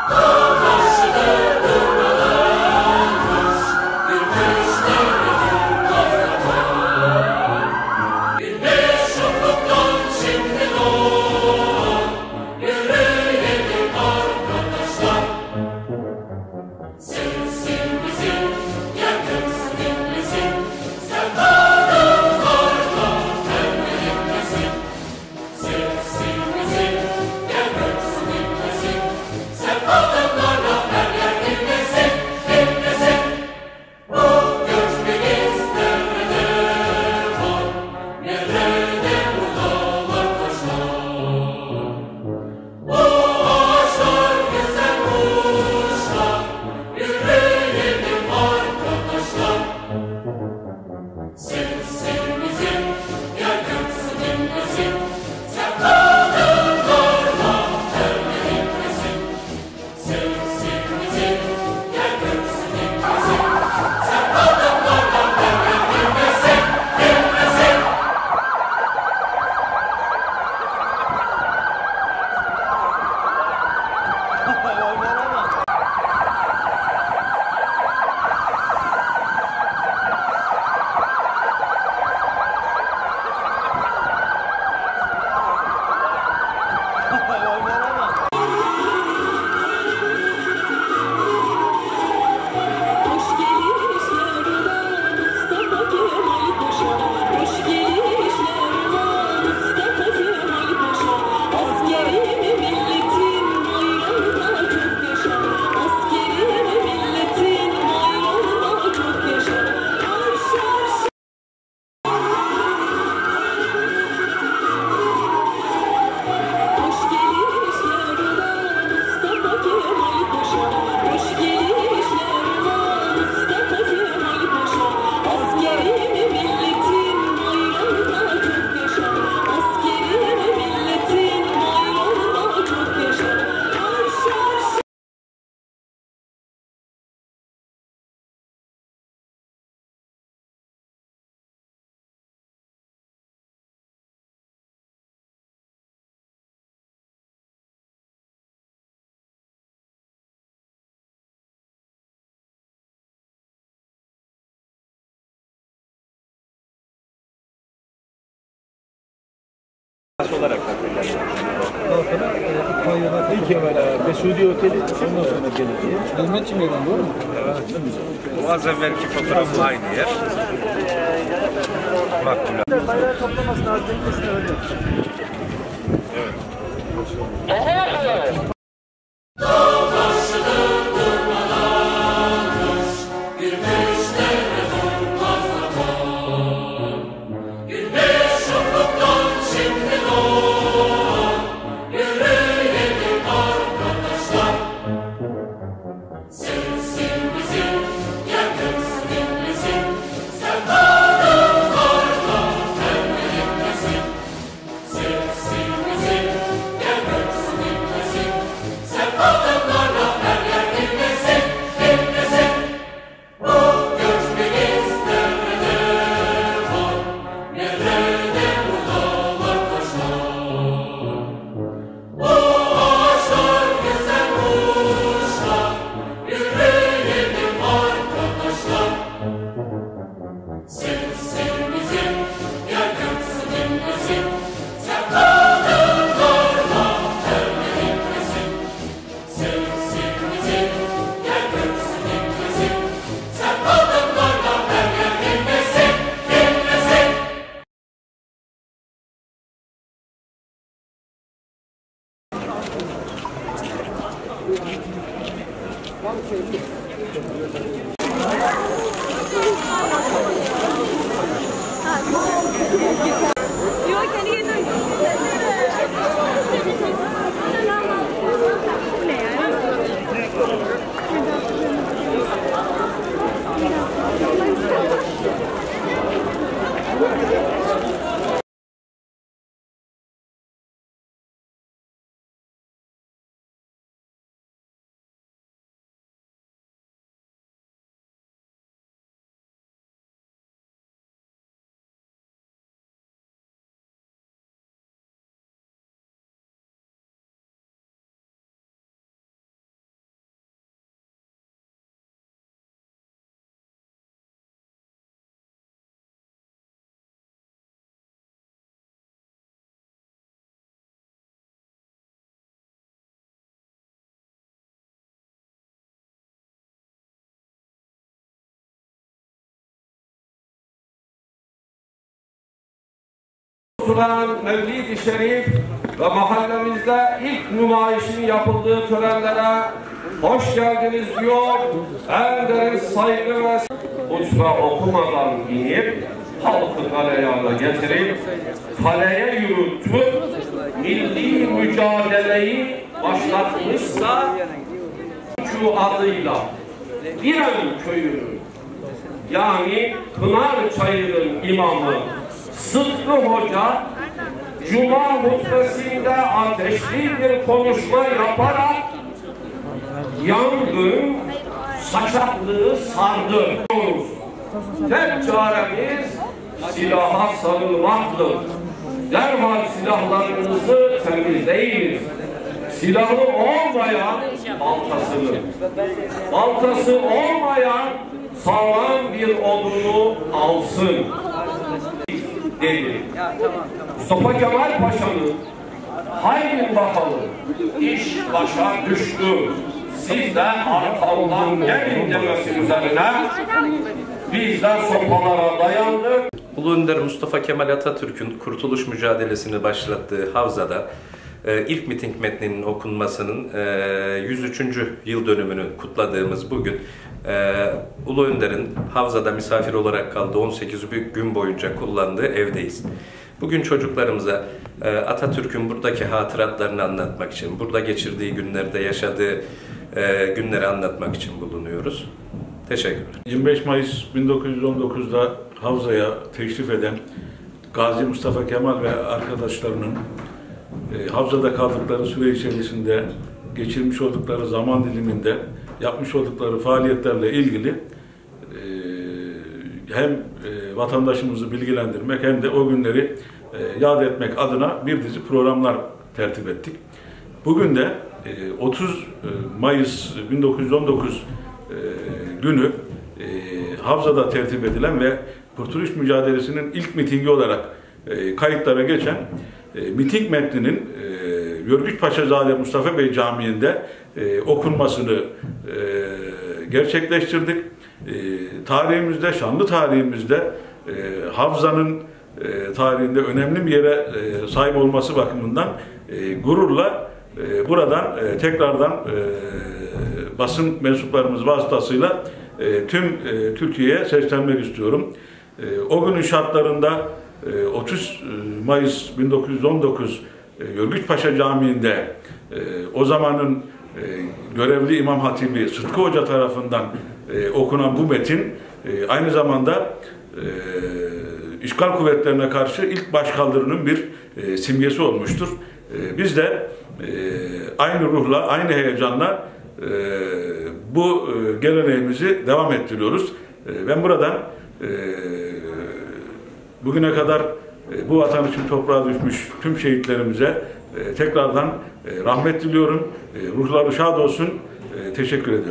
olarak da ilk evvel Mesudi Oteli, ondan sonra geleceği. Hizmetçi meydan doğru mu? Evet. O az evvelki fotoğrafla aynı yer. Makbule. Bayrağı toplamasın, hazırlıklı öyle. Evet. Kur'an, Mevlid-i Şerif ve mahallemizde ilk nümayişin yapıldığı törenlere hoş geldiniz diyor. En derin saygı ve hutbe okumadan inip halkı galeyana getirip kaleye yürütüp milli mücadeleyi başlatmışsa şu adıyla Diren köyünün yani Pınarçayır'ın imamı Sıtkı Hoca Cuma hutbesinde ateşli bir konuşma yaparak yangın saçaklığı sardı. Tek çaremiz silaha sarılmaktır. Derhal silahlarınızı temizleyiniz. Silahı olmayan baltası olmayan sağlam bir odunu alsın dedi. Mustafa Kemal Paşa'nın haydi bakalım iş başa düştü. Siz de arkamdan gelin demesi üzerine biz de sopalara dayandık. Ulu Önder Mustafa Kemal Atatürk'ün kurtuluş mücadelesini başlattığı Havza'da ilk miting metninin okunmasının 103. yıl dönümünü kutladığımız bugün Ulu Önder'in Havza'da misafir olarak kaldığı 18 gün boyunca kullandığı evdeyiz. Bugün çocuklarımıza Atatürk'ün buradaki hatıratlarını anlatmak için, burada geçirdiği günlerde yaşadığı günleri anlatmak için bulunuyoruz. Teşekkürler. 25 Mayıs 1919'da Havza'ya teşrif eden Gazi Mustafa Kemal ve arkadaşlarının Havza'da kaldıkları süre içerisinde geçirmiş oldukları zaman diliminde yapmış oldukları faaliyetlerle ilgili hem vatandaşımızı bilgilendirmek hem de o günleri yad etmek adına bir dizi programlar tertip ettik. Bugün de 30 Mayıs 1919 günü Havza'da tertip edilen ve Kurtuluş Mücadelesi'nin ilk mitingi olarak kayıtlara geçen miting metninin Yörgüçpaşazade Mustafa Bey Camii'nde okunmasını gerçekleştirdik. Tarihimizde, şanlı tarihimizde Havza'nın tarihinde önemli bir yere sahip olması bakımından gururla buradan tekrardan basın mensuplarımız vasıtasıyla tüm Türkiye'ye seslenmek istiyorum. O günün şartlarında 30 Mayıs 1919 Yörgüçpaşa Camii'nde o zamanın görevli İmam Hatibi Sıtkı Hoca tarafından okunan bu metin aynı zamanda işgal kuvvetlerine karşı ilk başkaldırının bir simgesi olmuştur. Biz de aynı ruhla, aynı heyecanla bu geleneğimizi devam ettiriyoruz. Ben buradan bugüne kadar bu vatan için toprağa düşmüş tüm şehitlerimize tekrardan rahmet diliyorum. Ruhları şad olsun. Teşekkür ederim.